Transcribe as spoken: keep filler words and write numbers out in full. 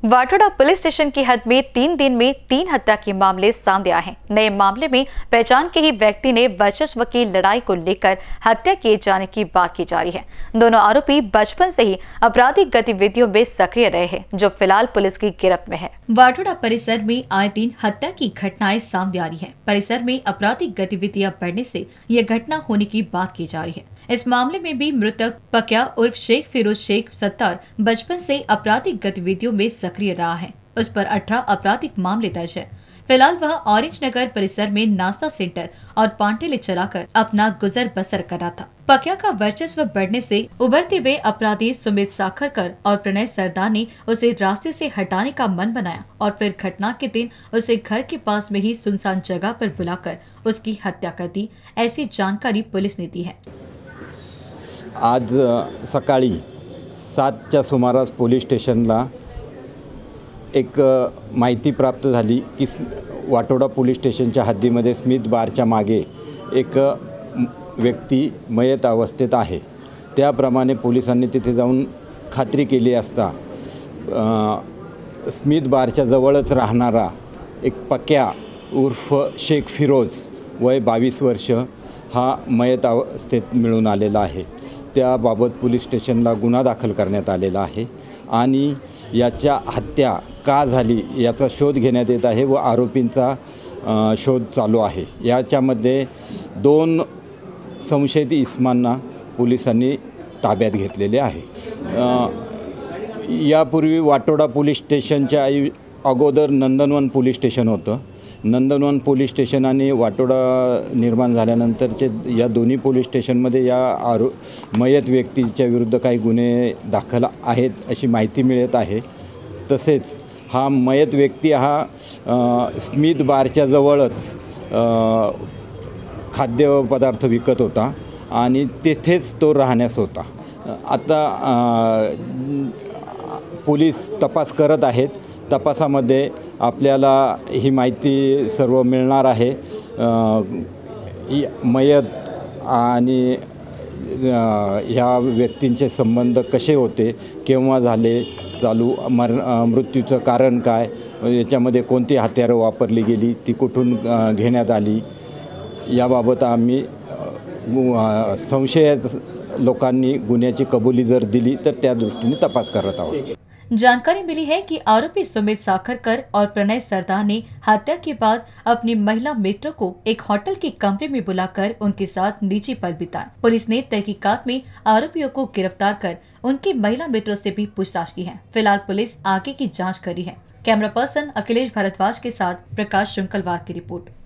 Watoda police station की हद में तीन दिन में तीन हत्या के मामले सामने आए हैं। नए मामले में पहचान के ही व्यक्ति ने वर्चस्व की लड़ाई को लेकर हत्या किए जाने की बात की जा रही है। दोनों आरोपी बचपन से ही आपराधिक गतिविधियों में सक्रिय रहे हैं, जो फिलहाल पुलिस की गिरफ्त में है। वाटोड़ा परिसर में आए दिन हत्या की घटनाएं सामने आ रही है। परिसर में आपराधिक गतिविधियां बढ़ने से यह घटना होने की बात की जा रही है। इस मामले में भी मृतक पक्या उर्फ शेख फिरोज शेख सत्तार बचपन से आपराधिक गतिविधियों में सक्रिय रहा है। उस पर अठारह आपराधिक मामले दर्ज है। फिलहाल वह ऑरेंज नगर परिसर में नाश्ता सेंटर और पांटेले चलाकर अपना गुजर बसर कर रहा था। पक्या का वर्चस्व बढ़ने से उभरते हुए अपराधी सुमित साखरकर और प्रणय सरदार ने उसे रास्ते से हटाने का मन बनाया और फिर घटना के दिन उसे घर के पास में ही सुनसान जगह पर बुलाकर उसकी हत्या कर दी। ऐसी जानकारी पुलिस ने दी है। आज सकाळी सातच्या सुमारास पोलीस स्टेशनला एक माहिती प्राप्त झाली की वाटोड़ा पोलीस स्टेशनच्या हद्दीमध्ये स्मिथ बारच्या मागे एक व्यक्ती मयत अवस्थेत आहे। त्याप्रमाणे पोलिसांनी तिथे जाऊन खात्री केली असता स्मिथ बारच्या जवळच राहणारा एक पक्या उर्फ शेख फिरोज वय बावीस वर्ष हा मयत अवस्थेत मिळून आलेला आहे। त्याबाबत पोलीस स्टेशनला गुन्हा दाखल करण्यात आलेला आहे आणि याच्या हत्या का झाली याचा शोध घेण्यात येत आहे व आरोपींचा शोध चालू आहे। याच्यामध्ये दोन संशयित इसमांना पोलिसांनी ताब्यात घेतलेले आहे। यापूर्वी वाटोड़ा पोलीस स्टेशनच्या अगोदर नंदनवन पोलीस स्टेशन होतं। नंदनवन पोलीस स्टेशन आणि वाटोड़ा निर्माण झाल्यानंतरचे या दोन्ही पोलीस स्टेशनमध्ये या आरो मयत व्यक्तीच्या विरुद्ध काही गुन्हे दाखल आहेत अशी माहिती मिळत आहे। तसेच हा मयत व्यक्ती हा स्मिथ बारच्या जवळच खाद्यपदार्थ विकत होता आणि तेथेच तो राहण्यास होता। आता पोलीस तपास करत आहेत। तपासामध्ये आपल्याला ही माहिती सर्व मिळणार आहे। मयत आणि ह्या व्यक्तींचे संबंध कसे होते, केव्हा झाले, चालू मर मृत्यूचं कारण काय, याच्यामध्ये कोणती हत्यारं वापरली गेली, ती कुठून घेण्यात आली, याबाबत आम्ही संशयित लोकांनी गुन्ह्याची कबुली जर दिली तर त्या दृष्टीने तपास करत आहोत। जानकारी मिली है कि आरोपी सुमित साखरकर और प्रणय सरदार ने हत्या के बाद अपनी महिला मित्र को एक होटल के कमरे में बुलाकर उनके साथ निजी पल बिताया। पुलिस ने तहकीकात में आरोपियों को गिरफ्तार कर उनके महिला मित्रों से भी पूछताछ की है। फिलहाल पुलिस आगे की जांच कर रही है। कैमरा पर्सन अखिलेश भारद्वाज के साथ प्रकाश शुंकलवार की रिपोर्ट।